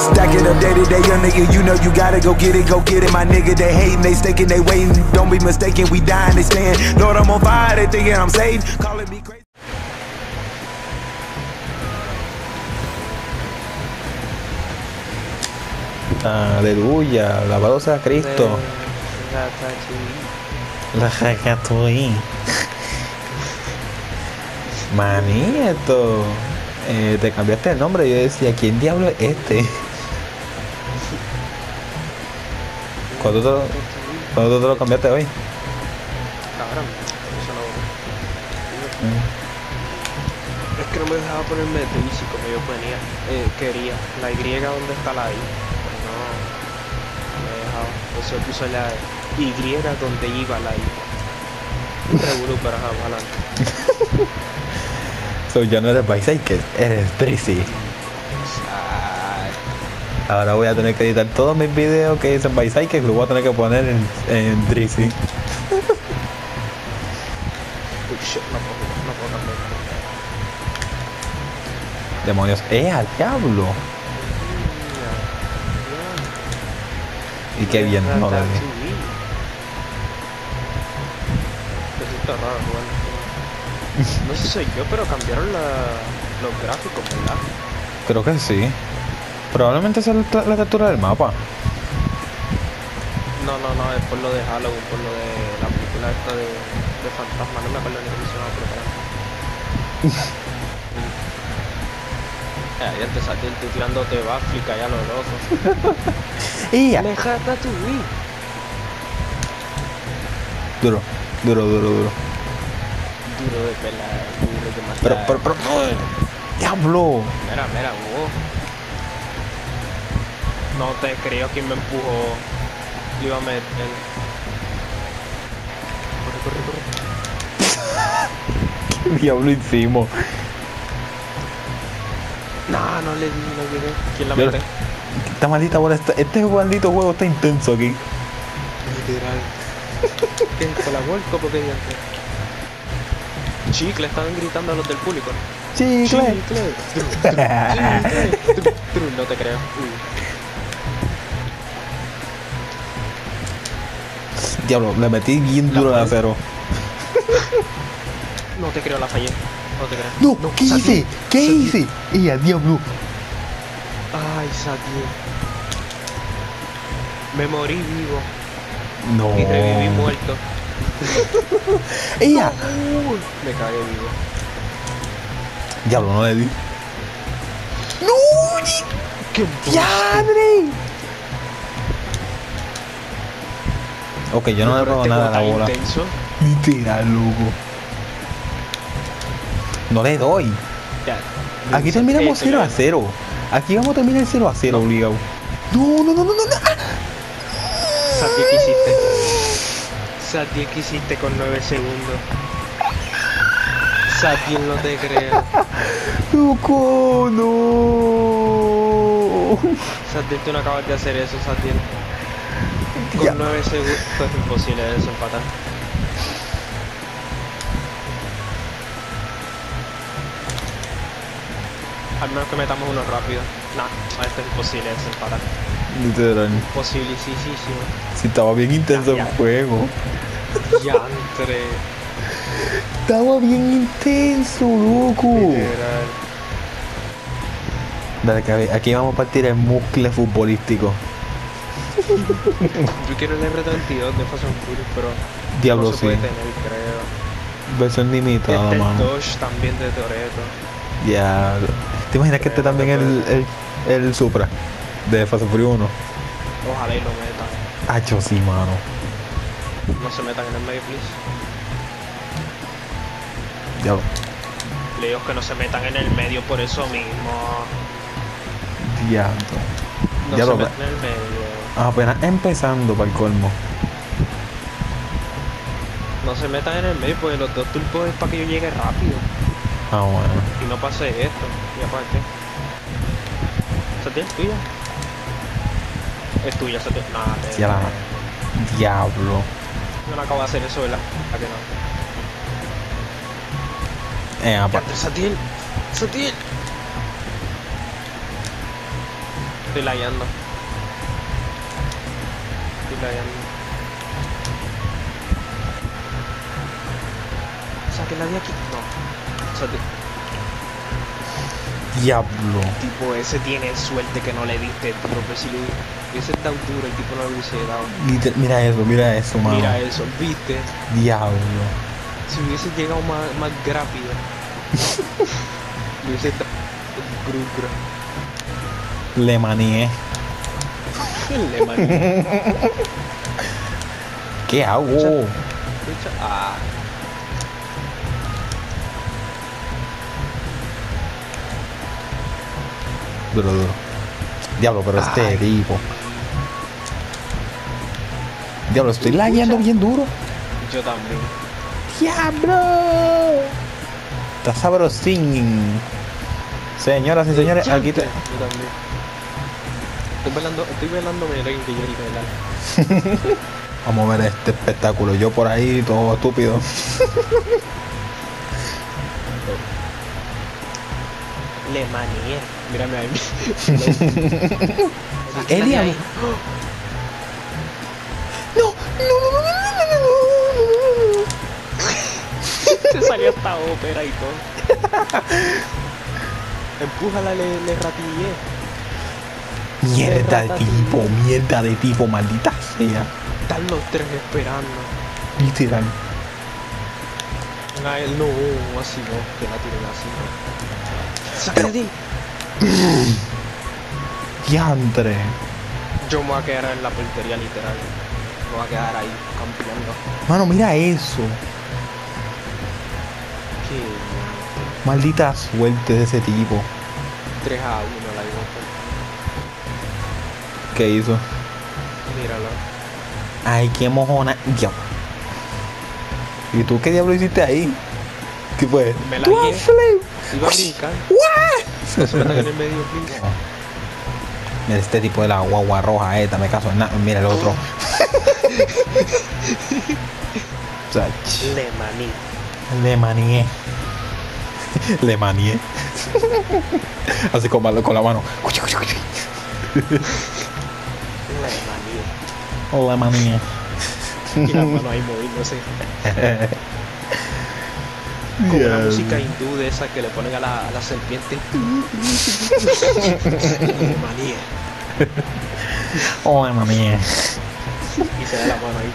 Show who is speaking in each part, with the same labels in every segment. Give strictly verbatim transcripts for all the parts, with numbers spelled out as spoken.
Speaker 1: Stack it up day to day, young nigga, you know you gotta go get it, go get it. My nigga, they hating, they staking, they waiting. Don't be mistaken, we dying, they staying. Lord, I'm on fire, they thinking I'm saved, calling me crazy.
Speaker 2: Aleluya, alabado sea Cristo. La Ratatouille. Maní, esto. Eh, te cambiaste el nombre. Yo decía, ¿quién diablo es este? ¿Cuándo te lo, ¿cuándo te lo cambiaste hoy?
Speaker 3: Cabrón, eso no.
Speaker 2: Mm.
Speaker 3: Es que no me dejaba ponerme el Daisy como yo ponía, eh, quería. La Y, ¿dónde está la I? Pues no, no me dejaba. Entonces puse la Y donde iba la I. Un revolú para adelante.
Speaker 2: So, ya no eres Bicycle, eres Drizzy. Ahora voy a tener que editar todos mis videos que dicen Bicycle, lo voy a tener que poner en, en Drizzy.
Speaker 3: Uy, shit, no puedo, no puedo cambiar.
Speaker 2: Demonios, ¡eh, al diablo! Y qué bien, no le vi.
Speaker 3: Eso está raro, bueno. No sé si soy yo, pero cambiaron la, los gráficos, ¿verdad?
Speaker 2: Creo que sí. Probablemente sea la, la captura del mapa.
Speaker 3: No, no, no, es por lo de Halloween, por lo de la película esta de, de fantasma, no me acuerdo ni cómo se llama, pero para. Eh, ya te saqué, estoy tirándote backflip allá a los locos.
Speaker 2: ¡Y
Speaker 3: ¡Me jata tu Wii!
Speaker 2: Duro, duro, duro, duro.
Speaker 3: Duro de pelar, duro de matar.
Speaker 2: Pero, pero, pero, ¡oh! ¡Diablo!
Speaker 3: Mira, mira, wow. No te creo quién me empujó. Le iba a meter. Corre, corre, corre.
Speaker 2: ¿Qué diablo hicimos?
Speaker 3: No, no le di, no llegué. ¿Quién la
Speaker 2: Yo-
Speaker 3: mete?
Speaker 2: Esta maldita bola, está- este maldito juego está intenso aquí.
Speaker 3: Literal. ¿Qué es esto? La vuelco porque diantre. Chicle, estaban gritando a los del público.
Speaker 2: Chicle.
Speaker 3: Chicle. Tru, tru, chicle. Tru, tru, no te creo. Uy.
Speaker 2: Diablo, le metí bien duro
Speaker 3: La
Speaker 2: al acero.
Speaker 3: No te creo, la fallé. No te creo.
Speaker 2: No, ¿qué
Speaker 3: Satiel,
Speaker 2: hice? ¿Qué
Speaker 3: Satiel.
Speaker 2: hice? ¡Y a diablo!
Speaker 3: Ay, Satiel. Me morí vivo
Speaker 2: No.
Speaker 3: y reviví muerto.
Speaker 2: ¡Ella!
Speaker 3: Uy, me cagué vivo.
Speaker 2: Diablo, no le di. ¡No!
Speaker 3: ¡Qué
Speaker 2: ¡Diadre! Ok, yo no le robo nada a la bola.
Speaker 3: Intenso.
Speaker 2: Literal, loco. No le doy.
Speaker 3: Ya.
Speaker 2: Aquí terminamos
Speaker 3: Eso
Speaker 2: cero a
Speaker 3: ya-
Speaker 2: cero. Aquí vamos a terminar cero a cero, obligado. No, no, no, no, no. no.
Speaker 3: Satiel, ¿qué hiciste? Satiel, ¿qué hiciste con nueve segundos? Satiel, no te creo.
Speaker 2: Loco, no.
Speaker 3: Satiel, tú no acabas de hacer eso, Satiel. Con
Speaker 2: Ya.
Speaker 3: nueve segundos fue imposible desempatar. Al menos que metamos uno rápido. Nah, esto es imposible desempatar.
Speaker 2: Literal.
Speaker 3: Imposibilisísimo.
Speaker 2: Si estaba bien intenso el
Speaker 3: Ya.
Speaker 2: juego.
Speaker 3: Yantre.
Speaker 2: Estaba bien intenso, loco.
Speaker 3: Literal.
Speaker 2: Dale, que a ver, aquí vamos a partir el muscle futbolístico.
Speaker 3: Yo quiero el R veintidós de Fast and Furious, pero
Speaker 2: Diablo,
Speaker 3: no se
Speaker 2: sí.
Speaker 3: puede tener, creo.
Speaker 2: Versión limitada,
Speaker 3: Este es
Speaker 2: mano.
Speaker 3: Dodge también de Toretto.
Speaker 2: Ya. ¿Te imaginas que este
Speaker 3: Creo
Speaker 2: también
Speaker 3: que
Speaker 2: el,
Speaker 3: puede.
Speaker 2: el, el Supra de Fast and Furious uno?
Speaker 3: Ojalá y lo metan.
Speaker 2: Hacho, sí, mano.
Speaker 3: No se metan en el medio, please.
Speaker 2: Diablo.
Speaker 3: Le digo que no se metan en el medio por eso mismo.
Speaker 2: Diablo.
Speaker 3: No
Speaker 2: Diablo,
Speaker 3: se metan en el medio.
Speaker 2: apenas empezando para el colmo.
Speaker 3: No se metan en el medio porque los dos turbos es para que yo llegue rápido.
Speaker 2: Ah, bueno.
Speaker 3: Y no pase esto. Y aparte. ¿Satiel es tuya? Es tuya, Satiel. Nada, te...
Speaker 2: Ya la... Diablo.
Speaker 3: Yo no acabo de hacer eso, ¿verdad? ¿A que no?
Speaker 2: Eh, apa.
Speaker 3: Yantre, Satiel. Satiel. Estoy lagueando. Estoy lagueando. Saqué la de aquí. No. O sea,
Speaker 2: Diablo.
Speaker 3: tipo ese tiene suerte que no le diste duro, pero si le hubiese dado duro, el tipo no le hubiese dado.
Speaker 2: Liter- Mira eso, mira eso, mano.
Speaker 3: Mira eso, viste.
Speaker 2: Diablo.
Speaker 3: Si hubiese llegado más, más rápido, le hubiese dado grugro.
Speaker 2: Le manié.
Speaker 3: Le mandé.
Speaker 2: ¿Qué hago?
Speaker 3: Echa- Ah,
Speaker 2: Duro, duro. Diablo, pero este
Speaker 3: Ay.
Speaker 2: tipo. Diablo, estoy lagueando bien duro.
Speaker 3: yo también.
Speaker 2: ¡Diablo! Está sabrosín. Señoras y señores, aquí te...
Speaker 3: Yo también. Estoy velando, estoy velando mi rey que yo velar.
Speaker 2: Vamos a ver este espectáculo. Yo por ahí, todo estúpido.
Speaker 3: Le manié. Mírame ahí.
Speaker 2: ¿Qué diablo? No, no, no, no, no, no, no.
Speaker 3: Se salió hasta ópera y todo. Empújala, le, le ratillé.
Speaker 2: Mierda de tipo, mierda de tipo, maldita sea.
Speaker 3: Están los tres esperando.
Speaker 2: Literal.
Speaker 3: A él no, así no, que la tiren así no. ¡Sácale de ahí!
Speaker 2: Diantre.
Speaker 3: Yo me voy a quedar en la portería literal. Me voy a quedar ahí, campeando.
Speaker 2: Mano, mira eso.
Speaker 3: Qué
Speaker 2: Maldita suerte de ese tipo.
Speaker 3: tres a uno la igual.
Speaker 2: ¿Qué hizo?
Speaker 3: Míralo.
Speaker 2: Ay, qué mojona. Diablo. ¿Y tú qué diablo hiciste ahí? ¿Qué fue?
Speaker 3: Me la
Speaker 2: ¡Tú
Speaker 3: guié.
Speaker 2: has flip!
Speaker 3: Iba a brincar.
Speaker 2: ¡What!
Speaker 3: No se metan en el medio, please.
Speaker 2: Mira este tipo de la guagua roja esta, me caso en nada. Mira el otro. Sach.
Speaker 3: Le maní.
Speaker 2: Le manié. Le manié. Así con, con la mano.
Speaker 3: Le maní.
Speaker 2: Le manié.
Speaker 3: Y la mano ahí moviéndose. Como una música hindú de esa que le ponen a la, a la serpiente. Le maní.
Speaker 2: Oh, manié.
Speaker 3: Y se da la mano ahí.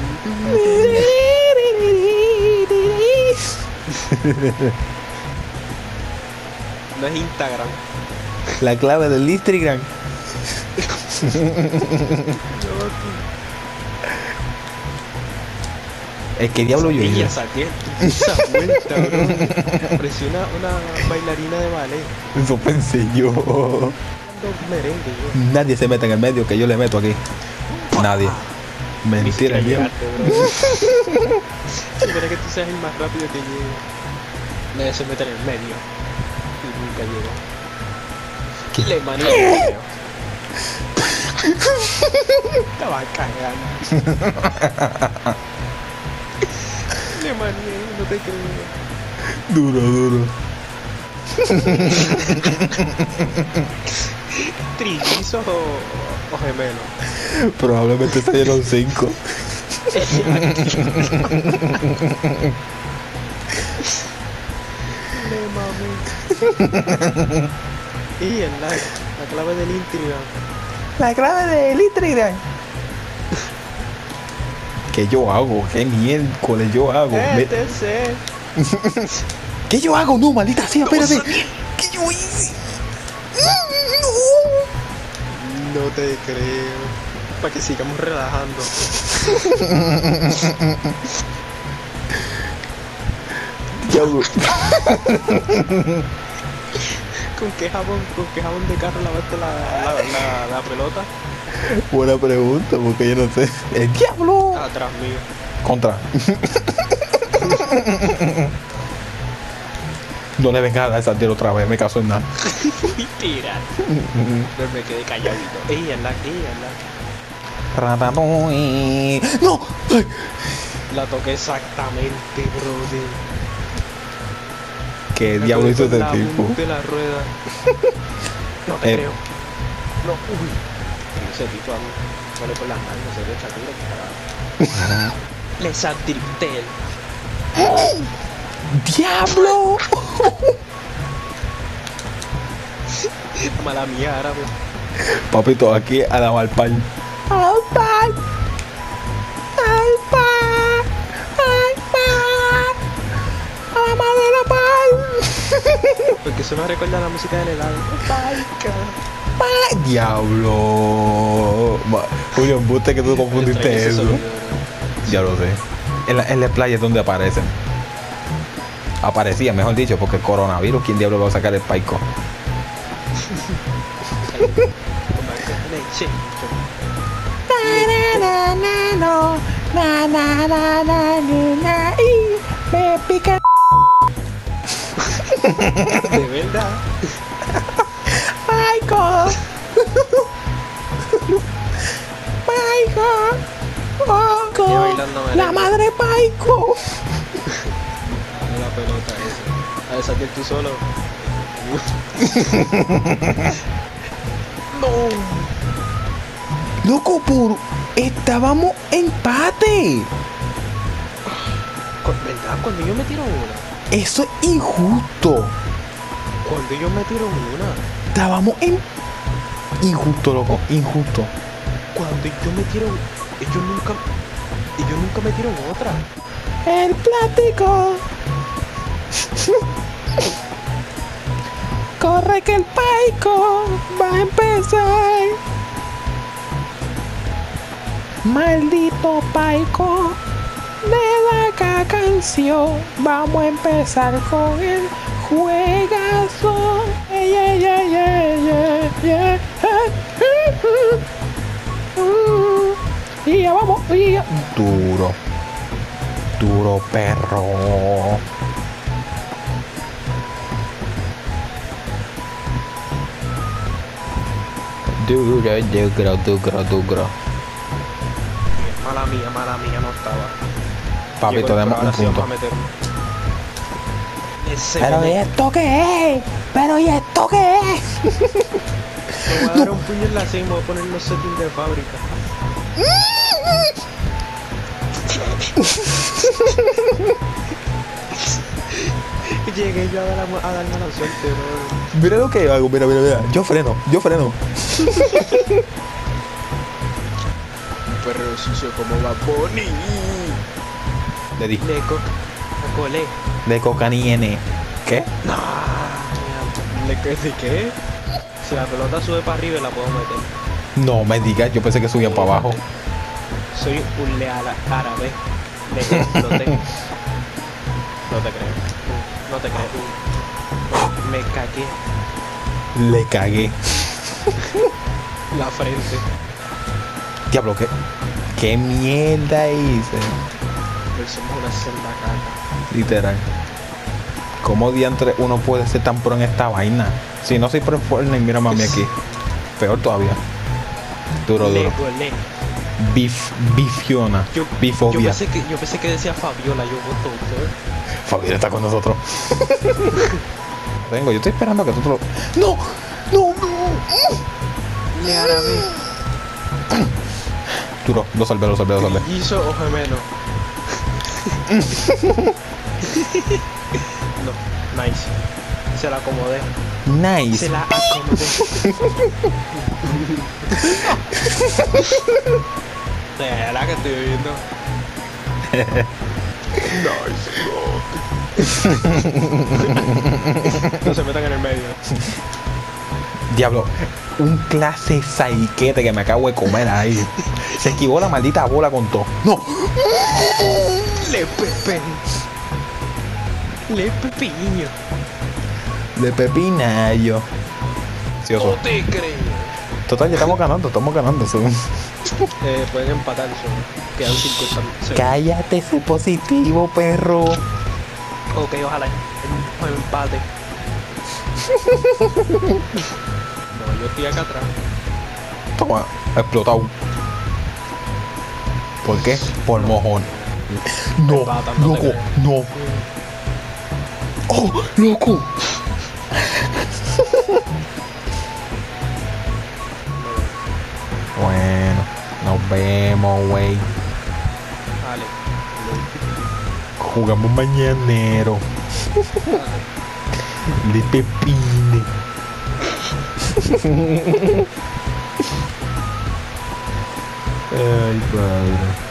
Speaker 3: No es Instagram.
Speaker 2: La clave del Instagram. Es que diablo yo
Speaker 3: Ella
Speaker 2: hice.
Speaker 3: saqué esa vuelta, bro. Parecía una, una bailarina de ballet.
Speaker 2: Eso pensé yo.
Speaker 3: Dando merengue, yo.
Speaker 2: Nadie se mete en el medio que yo le meto aquí. Nadie.
Speaker 3: Ni
Speaker 2: Mentira,
Speaker 3: siquiera
Speaker 2: yo.
Speaker 3: llegaste, bro. Espera que tú seas el más rápido que llegue. Nadie se mete en el medio. Y nunca llegó. Le maní. Estaba cagando. Le maní, no te creo.
Speaker 2: Duro, duro.
Speaker 3: ¿Trillizos o, o gemelos?
Speaker 2: Probablemente salieron cinco.
Speaker 3: Le mami. Y el la, la clave del Instagram.
Speaker 2: La clave del Instagram. ¿Qué yo hago? ¿Qué miércoles yo hago? Me-
Speaker 3: Este sé.
Speaker 2: ¿Qué yo hago? No, maldita sea, espérate.
Speaker 3: No sabía.
Speaker 2: ¿Qué yo hice?
Speaker 3: No te creo. Para que sigamos relajando.
Speaker 2: Diablo.
Speaker 3: ¿Con qué jabón, con qué jabón de carro lavaste la, la, la, la pelota?
Speaker 2: Buena pregunta, porque yo no sé. ¡El diablo!
Speaker 3: Atrás mío.
Speaker 2: Contra. No le venga a dar esa tiro otra vez, me caso en nada.
Speaker 3: Tira. No me quedé calladito. Ella es la, ella es la.
Speaker 2: Ratatouille. ¡No! ¡Ay!
Speaker 3: La toqué exactamente, brother.
Speaker 2: ¿Qué
Speaker 3: Me
Speaker 2: diablo
Speaker 3: cogí
Speaker 2: hizo
Speaker 3: con
Speaker 2: ese
Speaker 3: la
Speaker 2: tipo?
Speaker 3: punta de la rueda. No te
Speaker 2: Eh,
Speaker 3: creo. No, uy. Ese tipo a mí sale por las manos, se le echa tiro, carajo. Les adrifté.
Speaker 2: ¡Diablo!
Speaker 3: Mala mía, árabe.
Speaker 2: Papito, aquí a la Malpal. ¡Malpal! ¡Malpal! ¡Malpal! ¡A la madre de la pal!
Speaker 3: Porque eso me recuerda a la música del helado. ¡Paica!
Speaker 2: ¡Pal! ¡Diablo! Ma- Julio, embuste que tú confundiste eso. Ya lo sé. En la, en la playa es donde aparecen. Aparecía, mejor dicho, porque el coronavirus, ¿quién diablo va a sacar el paico? Me pica.
Speaker 3: De verdad.
Speaker 2: Paico. Paico. Paico.
Speaker 3: Y bailando merengue.
Speaker 2: La madre Paico.
Speaker 3: La pelota esa. A esa que tú solo. No.
Speaker 2: Loco, puro. Estábamos empate.
Speaker 3: Cu- ¿Verdad? Cuando yo me tiro una.
Speaker 2: Eso es injusto.
Speaker 3: Cuando yo me tiro una.
Speaker 2: Estábamos en. Injusto, loco. Injusto.
Speaker 3: Cuando yo me tiro. Ellos nunca. Ellos nunca me tiraron otra.
Speaker 2: El plático. Corre que el paico va a empezar. Maldito paico de la canción. Vamos a empezar con el juegazo. Yeah, yeah, yeah, yeah, yeah. Y ya vamos. Y ya. Duro. Duro, perro. Duro, duro, duro, duro.
Speaker 3: Mala mía, mala mía, no estaba.
Speaker 2: Papi,
Speaker 3: Llegó,
Speaker 2: tenemos
Speaker 3: pero
Speaker 2: un
Speaker 3: ahora sí vamos
Speaker 2: punto.
Speaker 3: a meter. Ese
Speaker 2: Pero ¿y
Speaker 3: momento,
Speaker 2: esto qué es? Pero ¿y esto qué es?
Speaker 3: me voy a dar un puño en la seis y me voy a poner los settings de fábrica. Llegué yo a, dar a, a darme la suerte, bro.
Speaker 2: Mira lo que hago, mira, mira, mira. Yo freno, yo freno.
Speaker 3: Un perro sucio como va Bonnie.
Speaker 2: Le di.
Speaker 3: Le co le colé.
Speaker 2: De cocaína. ¿Qué?
Speaker 3: No, ¿le qué? ¿De qué? Si la pelota sube para arriba la puedo meter.
Speaker 2: No me digas, yo pensé que subía para abajo.
Speaker 3: Soy un leal árabe. Le exploté. No te creo. No te creo. Me cagué
Speaker 2: Le cagué.
Speaker 3: la frente.
Speaker 2: Diablo, ¿qué? ¿Qué mierda hice?
Speaker 3: Pero somos una senda caca.
Speaker 2: Literal. ¿Cómo diantre uno puede ser tan pro en esta vaina? Si no soy pro en Fortnite, mira mami aquí. Peor todavía. Duro,
Speaker 3: Le
Speaker 2: duro.
Speaker 3: golé.
Speaker 2: Bif, bifiona.
Speaker 3: Yo, yo,
Speaker 2: Bifobia.
Speaker 3: pensé que, yo pensé que decía Fabiola, yo voto. ¿Qué?
Speaker 2: Fabiola está con nosotros. Vengo, yo estoy esperando a que tú te lo... ¡No! ¡No! ¡No!
Speaker 3: Le árabe.
Speaker 2: Duro, lo salvé, lo salvé, lo salvé.
Speaker 3: Hizo o gemelo. No, nice. Se la acomodé.
Speaker 2: Nice.
Speaker 3: Se la acomodé. De la que estoy viendo. Nice. No se metan en el medio.
Speaker 2: Diablo, un clase saiquete que me acabo de comer ahí. Se esquivó la maldita bola con todo. ¡No!
Speaker 3: Le pepe. Le pepiño.
Speaker 2: De pepinayo. Sí,
Speaker 3: No
Speaker 2: oso.
Speaker 3: te creo.
Speaker 2: Total, ya estamos ganando, estamos ganando. Son...
Speaker 3: Eh, pueden empatar eso. Quedan cincuenta segundos.
Speaker 2: Cállate ese positivo, perro.
Speaker 3: Ok, ojalá un empate. No, yo estoy acá atrás.
Speaker 2: Toma, explotado. ¿Por qué? Por mojón. No,
Speaker 3: Empatan, no te
Speaker 2: loco,
Speaker 3: creo.
Speaker 2: no. ¡Oh, loco! vemos, güey.
Speaker 3: Dale.
Speaker 2: Jugamos mañanero. De pepine. Ay, padre.